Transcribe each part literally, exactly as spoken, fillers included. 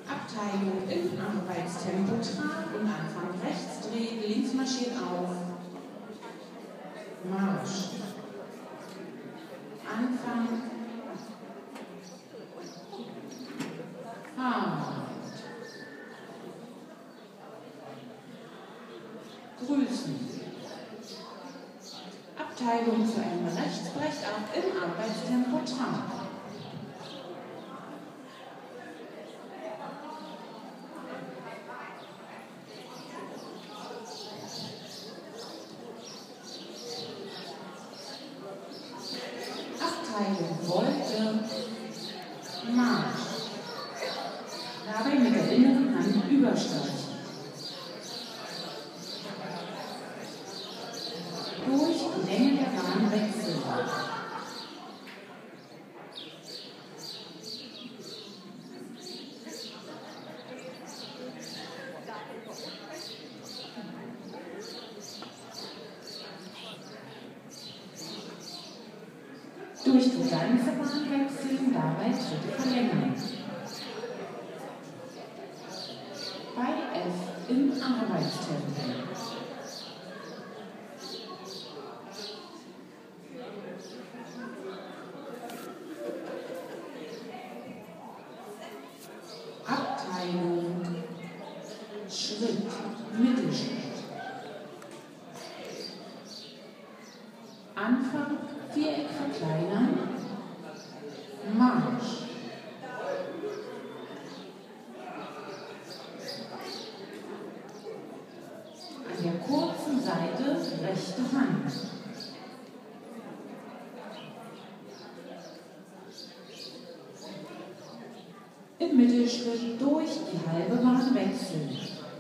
Abteilung im Arbeitstempo Trab und Anfang rechts dreht, links marschiert auf. Marsch. Anfang. Fahrt. Grüßen. Abteilung zu Ende rechts brecht ab im Arbeitstempo Trab. Abteilung Wolte, Marsch. Dabei mit der inneren Hand überstreichen. Durch die Länge der Bahn wechseln. Durch die ganze Bahn wechseln, dabei Schritte verlängern. Bei F im Arbeitstempo. Abteilung, Schritt, Mittelschritt. Anfang, Viereck verkleinern, Marsch. An der kurzen Seite rechte Hand. Im Mittelschritt durch die halbe Bahn wechseln.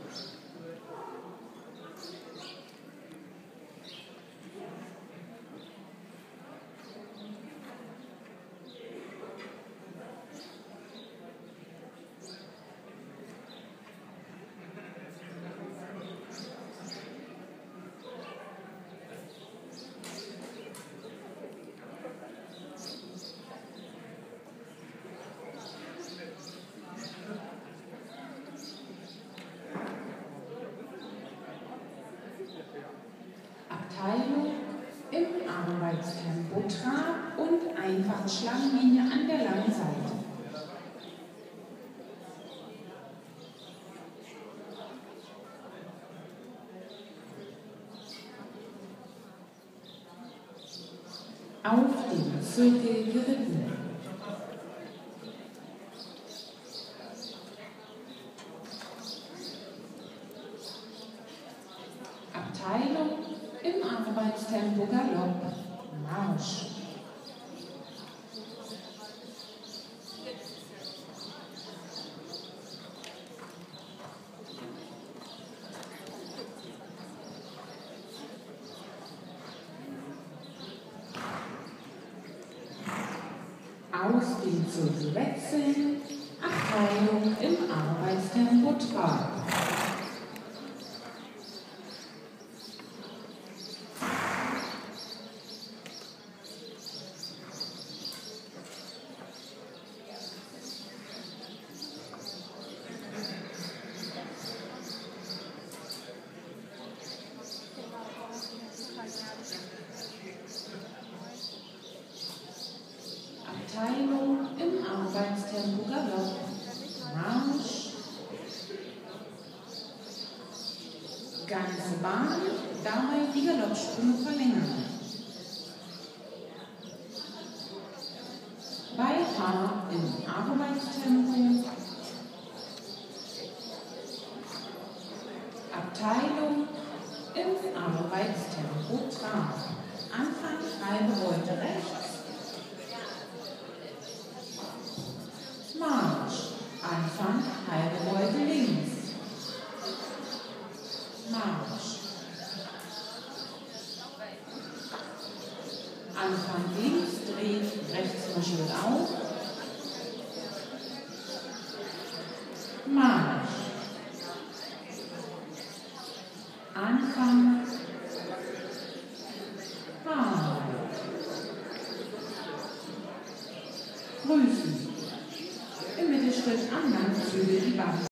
Abteilung im Arbeitstempo Trab und einfache Schlangenlinie an der langen Seite. Auf dem Zirkel geritten. Abteilung im Arbeitstempo Galopp, Marsch. Aus dem Zirkel wechseln, Abteilung im Arbeitstempo Trab. Abteilung im Arbeitstempo Galopp, Marsch. Ganze Bahn, dabei die Galoppsprünge verlängern. Bei H im Arbeitstempo. Abteilung im Arbeitstempo Trab. Anfang halbe Wolte rechts. Marsch. Anfang halbe Wolte links. Marsch. Anfang links, dreht rechts marschiert auf. Marsch. Anfang. Fahrt. Grüßen. Im Mittelschritt am Lang fülle die Wand.